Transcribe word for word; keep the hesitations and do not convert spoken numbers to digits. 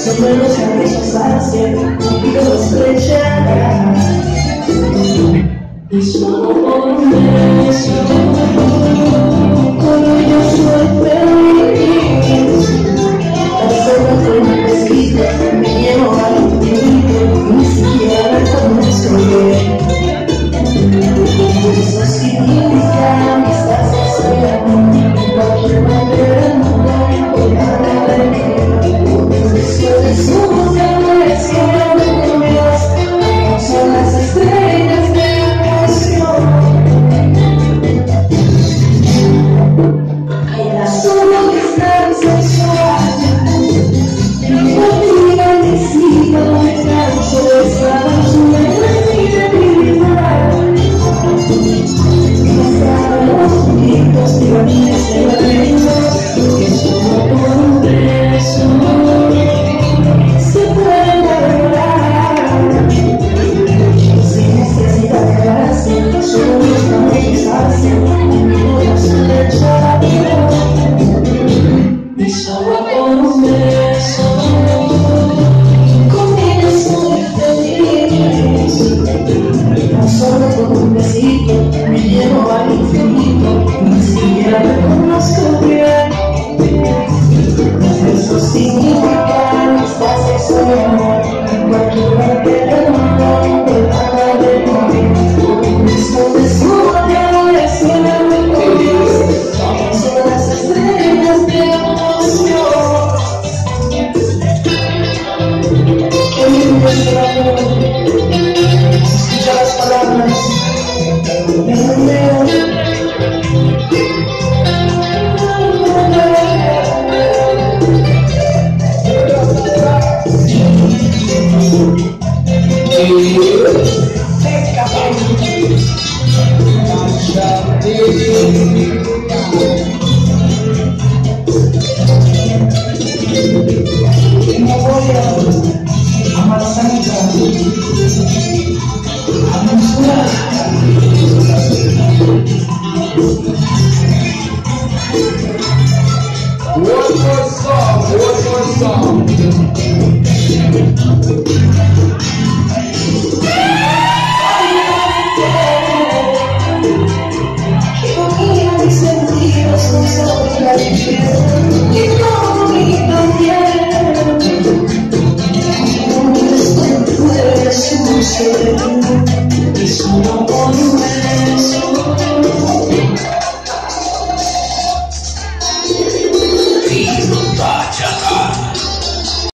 Sobre los cabellos hacia y los estrellas. Y solo por un beso, cuando yo soy feliz. Las horas de mi vestido me llevo al infinito, ni siquiera conozco bien. Eso significa que estás esperando de cualquier manera, no voy a hablar de mí. Después de su amor, siempre conmigo, no son las estrellas de emoción. Hay la sola distancia, contigo necesito un descanso de esa basura de mi vida. Los gritos de amigos de la reina, que solo por un beso se puede lograr. Sin necesidad de gracia, solo buscamos hacia mi corazón de echar. Y solo por un beso, con ella soy feliz. No solo por un besito me llevo al infinito, ni siquiera me conozco bien. Eso significa que estás de su amor, en cualquier lugar del mundo, de la de morir. Eso de su amor es una memoria, son las estrellas de emoción. Qué lindo es el amor, escucha las palabras. No voy a amasar a mencionar. One more song, one more song. Que unía mis sentidos con sabor a piel y como mi también. Un descuento de Jesús y solo por un beso. Viva Bachata.